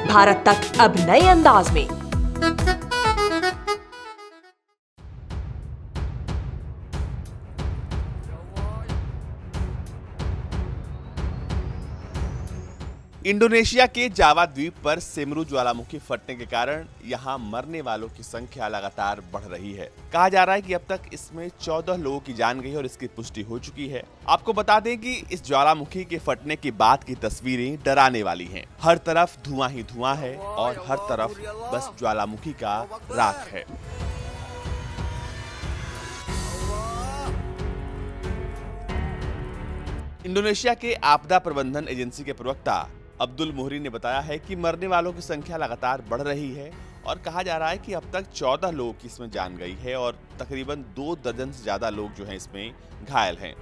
भारत तक अब नए अंदाज में। इंडोनेशिया के जावा द्वीप पर सेमरू ज्वालामुखी फटने के कारण यहां मरने वालों की संख्या लगातार बढ़ रही है। कहा जा रहा है कि अब तक इसमें 14 लोगों की जान गई और इसकी पुष्टि हो चुकी है। आपको बता दें कि इस ज्वालामुखी के फटने के बाद की तस्वीरें डराने वाली हैं। हर तरफ धुआं ही धुआं है और हर तरफ बस ज्वालामुखी का राख है। इंडोनेशिया के आपदा प्रबंधन एजेंसी के प्रवक्ता अब्दुल मोहरी ने बताया है कि मरने वालों की संख्या लगातार बढ़ रही है और कहा जा रहा है कि अब तक 14 लोगों की इसमें जान गई है और तकरीबन 2 दर्जन से ज्यादा लोग जो हैं इसमें घायल हैं।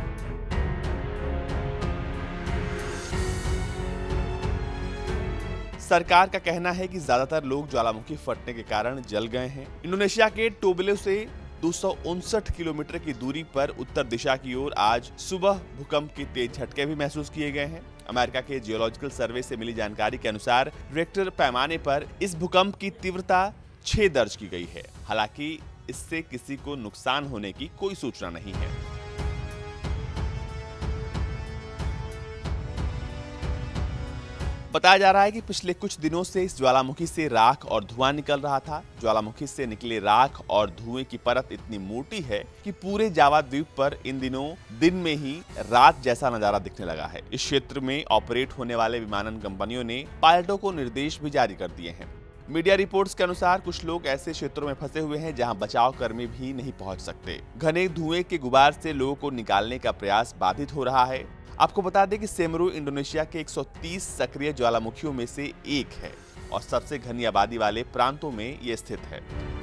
सरकार का कहना है कि ज्यादातर लोग ज्वालामुखी फटने के कारण जल गए हैं। इंडोनेशिया के टोबले से 259 किलोमीटर की दूरी पर उत्तर दिशा की ओर आज सुबह भूकंप के तेज झटके भी महसूस किए गए हैं। अमेरिका के जियोलॉजिकल सर्वे से मिली जानकारी के अनुसार रिक्टर पैमाने पर इस भूकंप की तीव्रता 6 दर्ज की गई है। हालांकि इससे किसी को नुकसान होने की कोई सूचना नहीं है। बताया जा रहा है कि पिछले कुछ दिनों से इस ज्वालामुखी से राख और धुआं निकल रहा था। ज्वालामुखी से निकले राख और धुएं की परत इतनी मोटी है कि पूरे जावा द्वीप पर इन दिनों दिन में ही रात जैसा नजारा दिखने लगा है। इस क्षेत्र में ऑपरेट होने वाले विमानन कंपनियों ने पायलटों को निर्देश भी जारी कर दिए हैं। मीडिया रिपोर्ट्स के अनुसार कुछ लोग ऐसे क्षेत्रों में फंसे हुए हैं जहां बचाव कर्मी भी नहीं पहुंच सकते। घने धुएं के गुबार से लोगों को निकालने का प्रयास बाधित हो रहा है। आपको बता दें कि सेमरू इंडोनेशिया के 130 सक्रिय ज्वालामुखियों में से एक है और सबसे घनी आबादी वाले प्रांतों में ये स्थित है।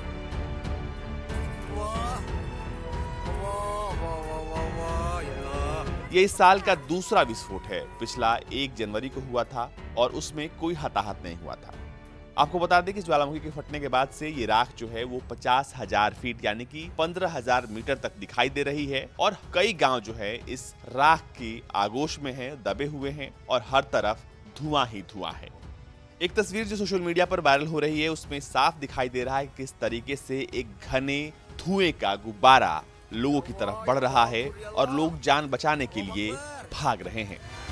ये इस साल का दूसरा विस्फोट है। पिछला 1 जनवरी को हुआ था और उसमें कोई हताहत नहीं हुआ था। आपको बता दें कि ज्वालामुखी के फटने के बाद से ये राख जो है वो 50,000 फीट यानी कि 15,000 मीटर तक दिखाई दे रही है और कई गांव जो है इस राख की आगोश में हैं, दबे हुए हैं और हर तरफ धुआं ही धुआं है। एक तस्वीर जो सोशल मीडिया पर वायरल हो रही है उसमें साफ दिखाई दे रहा है कि किस तरीके से एक घने धुएं का गुब्बारा लोगों की तरफ बढ़ रहा है और लोग जान बचाने के लिए भाग रहे हैं।